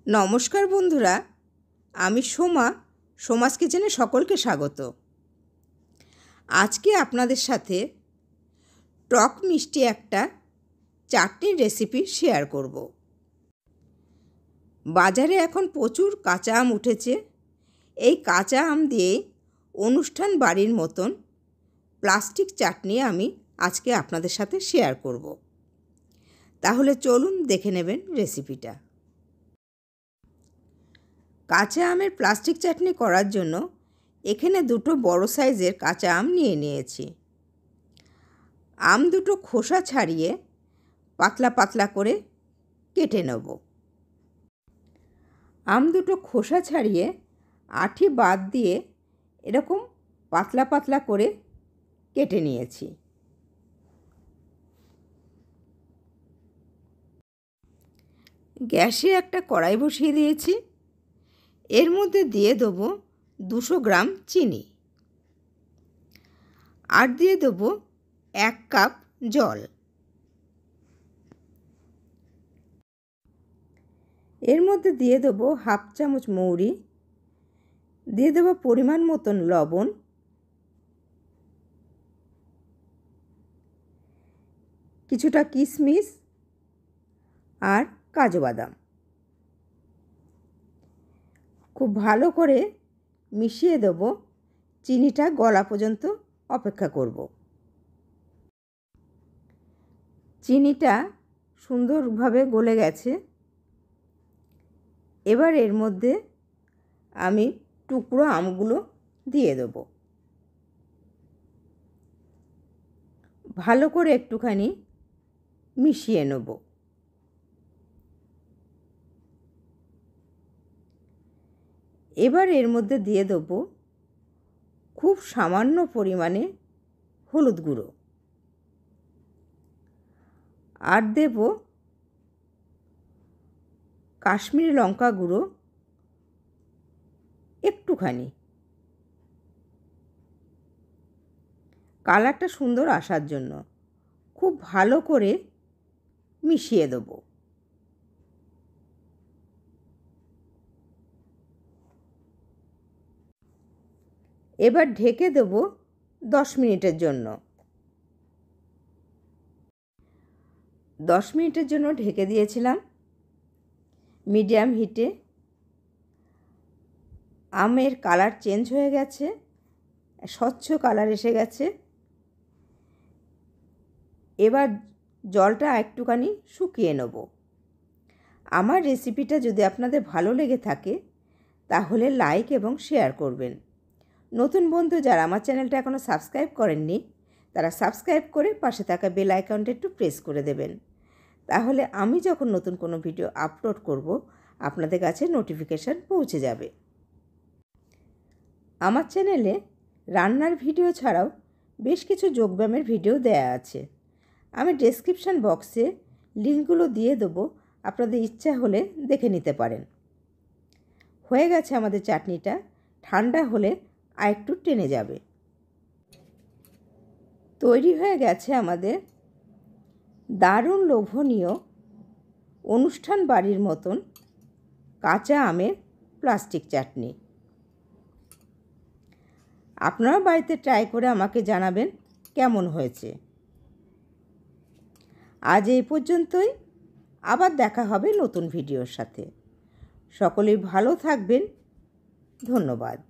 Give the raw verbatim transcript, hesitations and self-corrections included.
নমস্কার বন্ধুরা, আমি সোমা সোমাস কিচেনে সকলকে স্বাগত। আজকে আপনাদের সাথে টক মিষ্টি একটা চাটনির রেসিপি শেয়ার করব। বাজারে এখন প্রচুর কাঁচা আম উঠেছে। এই কাঁচা আম দিয়ে অনুষ্ঠান বাড়ির মতন প্লাস্টিক চাটনি আমি আজকে আপনাদের সাথে শেয়ার করব। তাহলে চলুন দেখে নেবেন রেসিপিটা। কাঁচা আমের প্লাস্টিক চাটনি করার জন্য এখানে দুটো বড় সাইজের কাঁচা আম নিয়ে নিয়েছি। আম দুটো খোসা ছাড়িয়ে পাতলা পাতলা করে কেটে নেব। আম দুটো খোসা ছাড়িয়ে আঁটি বাদ দিয়ে এরকম পাতলা পাতলা করে কেটে নিয়েছি। গ্যাসে একটা কড়াই বসিয়ে দিয়েছি। এর মধ্যে দিয়ে দেবো দুশো গ্রাম চিনি আর দিয়ে দেবো এক কাপ জল। এর মধ্যে দিয়ে দেবো হাফ চামচ মৌরি, দিয়ে দেবো পরিমাণ মতন লবণ, কিছুটা কিশমিশ আর কাজু বাদাম। খুব ভালো করে মিশিয়ে দেবো। চিনিটা গলা পর্যন্ত অপেক্ষা করব। চিনিটা সুন্দরভাবে গলে গেছে। এবার এর মধ্যে আমি টুকরো আমগুলো দিয়ে দেব। ভালো করে একটুখানি মিশিয়ে নেব। এবার এর মধ্যে দিয়ে দেবো খুব সামান্য পরিমাণে হলুদ গুঁড়ো আর দেব কাশ্মীরি লঙ্কা গুঁড়ো একটুখানি, কালারটা সুন্দর আসার জন্য। খুব ভালো করে মিশিয়ে দেবো। এবার ঢেকে দেব দশ মিনিটের জন্য। দশ মিনিটের জন্য ঢেকে দিয়েছিলাম মিডিয়াম হিটে। আমের কালার চেঞ্জ হয়ে গেছে, স্বচ্ছ কালার এসে গেছে। এবার জলটা একটুখানি শুকিয়ে নেব। আমার রেসিপিটা যদি আপনাদের ভালো লেগে থাকে তাহলে লাইক এবং শেয়ার করবেন। নতুন বন্ধু যারা আমার চ্যানেলটা এখনও সাবস্ক্রাইব করেননি তারা সাবস্ক্রাইব করে পাশে থাকা বেল আইকনটা একটু প্রেস করে দেবেন। তাহলে আমি যখন নতুন কোনো ভিডিও আপলোড করব আপনাদের কাছে নোটিফিকেশান পৌঁছে যাবে। আমার চ্যানেলে রান্নার ভিডিও ছাড়াও বেশ কিছু যোগব্যায়ামের ভিডিও দেয়া আছে। আমি ডেসক্রিপশান বক্সে লিঙ্কগুলো দিয়ে দেবো, আপনাদের ইচ্ছা হলে দেখে নিতে পারেন। হয়ে গেছে আমাদের চাটনিটা। ঠান্ডা হলে আর একটু টেনে যাবে। তৈরি হয়ে গেছে আমাদের দারুণ লোভনীয় অনুষ্ঠান বাড়ির মতন কাঁচা আমের প্লাস্টিক চাটনি। আপনারা বাড়িতে ট্রাই করে আমাকে জানাবেন কেমন হয়েছে। আজ এই পর্যন্তই। আবার দেখা হবে নতুন ভিডিওর সাথে। সকলেই ভালো থাকবেন। ধন্যবাদ।